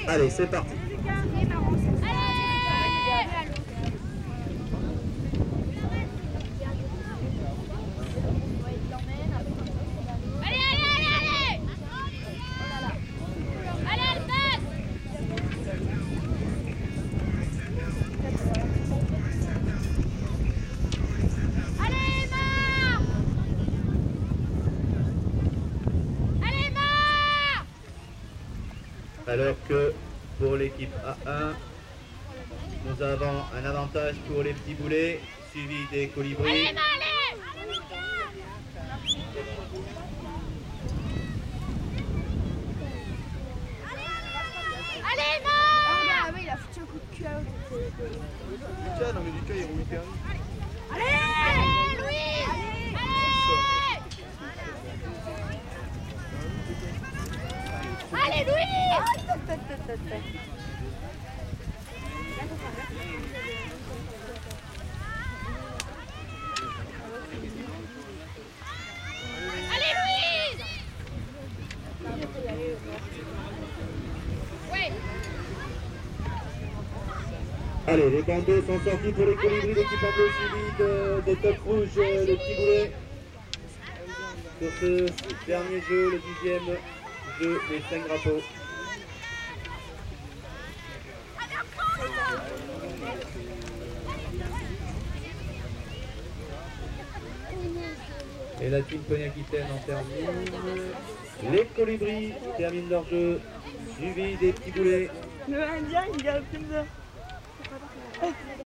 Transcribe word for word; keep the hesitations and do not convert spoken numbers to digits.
Allez, c'est parti. Alors que pour l'équipe A un, nous avons un avantage pour les petits boulets, suivi des colibris. Allez, Allez, il a foutu un coup de cul à l'autre. Lucas, non mais Lucas il roule hyper vite. Allez, allez, Louis, allez, allez, Louis. Allez, Louis. Ouais. Allez, les bandeaux sont sortis pour les colibris, l'équipe en bleu suivi de, des top rouges, euh, le petit boulet. Sur ce dernier jeu, le dixième jeu des cinq drapeaux. Et la team Pony-Aquitaine en termine. Les colibris terminent leur jeu, suivi des petits boulets. Le Indien, il a plus de...